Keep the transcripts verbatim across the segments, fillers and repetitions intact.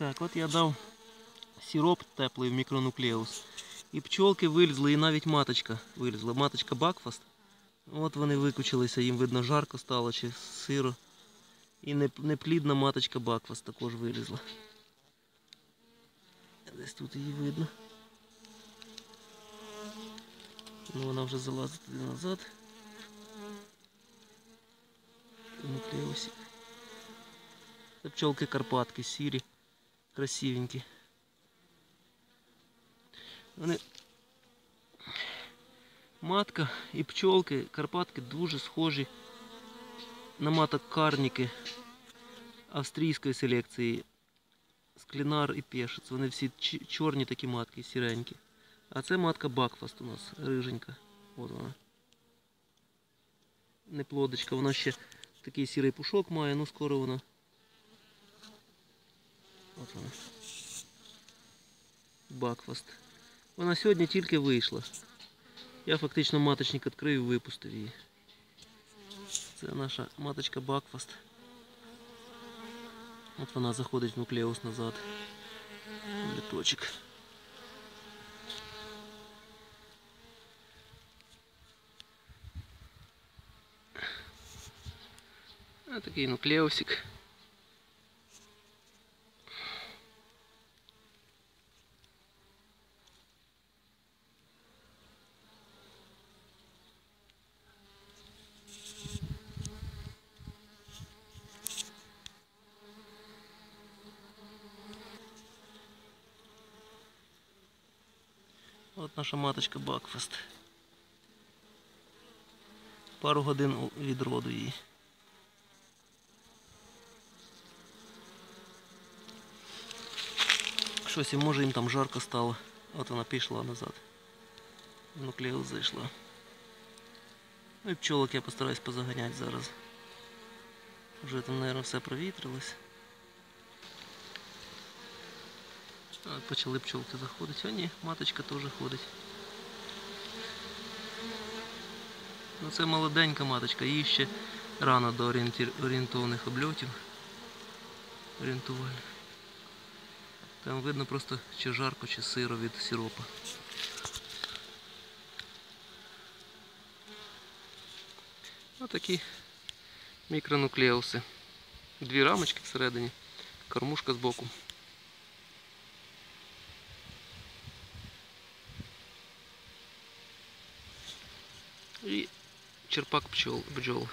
Так, от я дав сироп теплий в мікронуклеус. І пчолки вилізли, і навіть маточка вилізла. Маточка Бакфаст. От вони викучилися, їм видно жарко стало чи сиро. І неплідна маточка Бакфаст також вилізла. Десь тут її видно. Ну, вона вже залазить туди назад. Нуклеусик. Це пчолки Карпатки, сірі, красивенькі. Вони... Матка і пчолки Карпатки дуже схожі на маток Карніки австрійської селекції. Склінар і Пешец. Вони всі чорні такі матки, сіренькі. А це матка Бакфаст у нас, риженька. От вона. Не плодочка, вона ще такий сірий пушок має, ну скоро вона. От вона. Бакфаст. Вона сьогодні тільки вийшла. Я фактично маточник відкрив і випустив її. Це наша маточка Бакфаст. От вона заходить в нуклеус назад. Літочок. Ось такий нуклеусик. От наша маточка Бакфаст. Пару годин від роду її. Щось, і може їм там жарко стало. От вона пішла назад. В нуклеус зайшла. Ну і пчолок я постараюсь позаганяти зараз. Вже там, мабуть, все провітрилось. От почали пчолки заходити. А ні, маточка теж ходить. Ну це молоденька маточка, їй ще рано до орієнтовних обльотів. Орієнтувальних. Там видно просто чи жарко, чи сиро від сиропа. Ось такі мікронуклеуси. Дві рамочки всередині, кормушка збоку. І черпак пчол, бджол.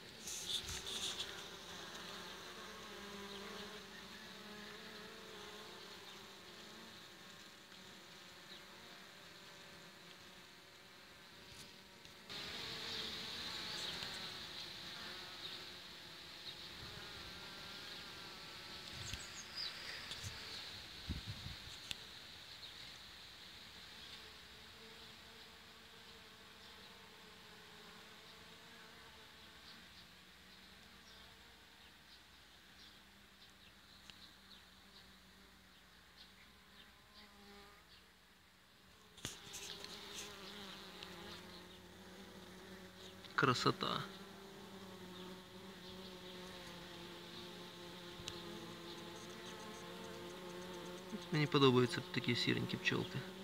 Красота. Мені подобаються такі сіренькі пчолки.